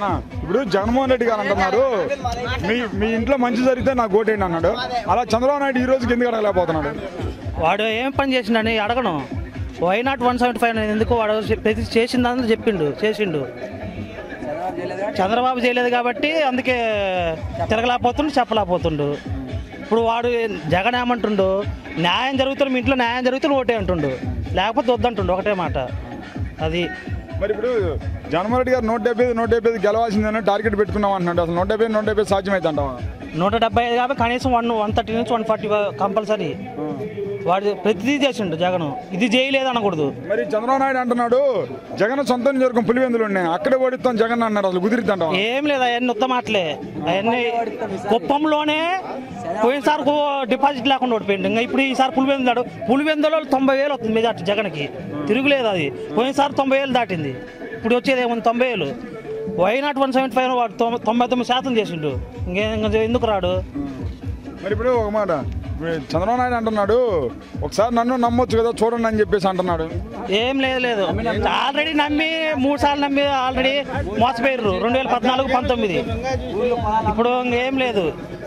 అన్న ఇప్పుడు జగన్మోహన్ రెడ్డి గారు అంటున్నారు మీ ఇంట్లో మంచి జరిగితే నాకు ఓటేయండి అన్నాడు. అలా చంద్రబాబు నాయుడు ఈ రోజుకి ఎందుకు అడగలేకపోతున్నాడు? వాడు ఏం పని చేసిండని అడగను. వై నాట్ 175 ఎందుకు వాడు ప్రతి చేసిందని చేసిండు. చంద్రబాబు చేయలేదు కాబట్టి అందుకే తిరగలేకపోతుండు, చెప్పలేకపోతుండు. ఇప్పుడు వాడు జగన్ ఏమంటుండు, న్యాయం జరుగుతుంది, మీ ఇంట్లో న్యాయం జరుగుతుంది ఓటే అంటుండు, లేకపోతే వద్దంటుండు. ఒకటే మాట అది. మరి ఇప్పుడు జగన్మోహన్ రెడ్డి గారు 175 గెలవాల్సిందని టార్గెట్ పెట్టుకున్నాం అంటున్నాడు. అసలు 175 సాధ్యమైతే అంటావా? 175 కాబట్టి కనీసం 130 నుంచి 140 కంపల్సరీ. వాడు ప్రతిదీ చేసిండు జగన్, ఇది చేయలేదు అనకూడదు. మరి చంద్రబాబు నాయుడు అంటున్నాడు జగన్ సొంత నియోజకవర్గం పులివెందులు ఉన్నాయి, అక్కడే ఓడిస్తాం జగన్ అన్నారు. అసలు కుదిరిద్దంట? ఏం లేదు, అవన్నీ ఉత్తమాటలే. అవన్నీ కుప్పంలోనే పోయినసారి డిపాజిట్ లేకుండా ఓడిపోయింది. ఇంకా ఇప్పుడు ఈసారి పులివెందులో 90,000 వస్తుంది మెజార్టీ జగన్కి, తిరుగులేదు. అది పోయినసారి 90,000 దాటింది, ఇప్పుడు వచ్చేది ఏముంది 90,000. వై నాట్ 175 వాడు 99% చేసిండు, ఎందుకు రాడు? మరి ఇప్పుడు ఒక మాట చంద్రబాబు నాయుడు అంటున్నాడు ఒకసారి నన్ను నమ్మొచ్చు కదా చూడండి అని చెప్పేసి అంటున్నాడు. ఏం లేదు, ఆల్రెడీ నమ్మి 3 సార్లు నమ్మి ఆల్రెడీ మోసపోయారు 2014, 19. ఇప్పుడు ఏం లేదు,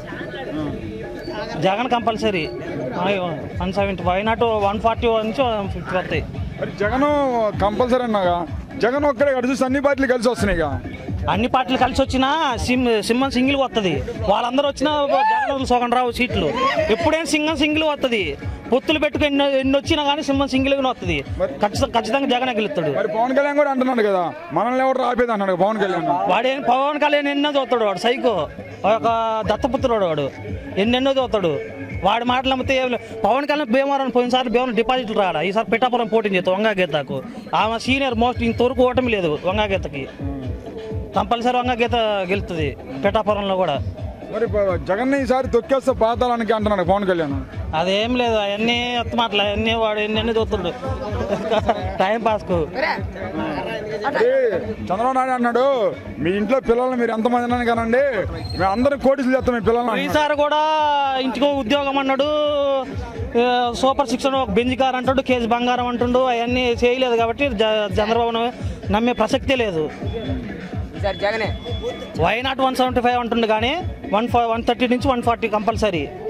జగన్ కంపల్సరీ 170. వై నాట్ 140 నుంచి 150 వస్తాయి. మరి జగన్ కంపల్సరీ అన్నాగా, జగన్ ఒక్కడే చూసి అన్ని పార్టీలు కలిసి వస్తున్నాయిగా. అన్ని పార్టీలు కలిసి వచ్చినా సింహం సింగిల్ వస్తుంది. వాళ్ళందరూ వచ్చినా జగన్ సోగన్ రావు సీట్లు. ఎప్పుడైనా సింగిల్ వస్తుంది. పొత్తులు పెట్టుకుని ఎన్ని వచ్చినా కానీ సింహం సింగిల్గానే వస్తుంది. ఖచ్చితంగా జగన్ గెలుస్తాడు. మరి పవన్ కళ్యాణ్ కూడా అంటున్నాడు కదా మనల్ని ఎవరు రాపేది అన్నాడు పవన్ కళ్యాణ్. పవన్ కళ్యాణ్ ఎన్నో చూస్తాడు, వాడు సైకో, ఒక దత్తపుత్రుడు, వాడు ఎన్నెన్నో చూస్తాడు. వాడి మాటలు అమ్మితే పవన్ కళ్యాణ్ భీమవరం పోయినసారి భీమవరం డిపాజిట్లు రాడా, ఈసారి పిఠాపురం పోటీ చేస్తాం వంగాగీతకు. ఆమె సీనియర్ మోస్ట్, ఇంతవరకు ఓటమి లేదు వంగాగీతకి. కంపల్సరీ వంగాగీత గెలుస్తుంది పిఠాపురంలో కూడా. మరి జగన్ ఈసారి తొక్కేస్తే పాతాళానికి అంటున్నాడు పవన్ కళ్యాణ్. అదేం లేదు, అవన్నీ మాటలు, అవన్నీ వాడు ఎన్ని చూస్తుండు టైం పాస్కు. చంద్రబాబు నాయుడు అన్నాడు మీ ఇంట్లో పిల్లలు మీరు ఎంతమంది అన్నాను కానండి మేము అందరం కోటీసులు చేస్తాం మీ పిల్లలు. ఈసారి కూడా ఇంటికో ఉద్యోగం అన్నాడు, సూపర్ 6 ఒక బెంజ్ కార్ అంటాడు, కేజీ బంగారం అంటుండు. అవన్నీ చేయలేదు కాబట్టి చంద్రబాబు నమ్మే ప్రసక్తే లేదు. వై నాట్ 175 అంటుండు కానీ 130 నుంచి 140 కంపల్సరీ.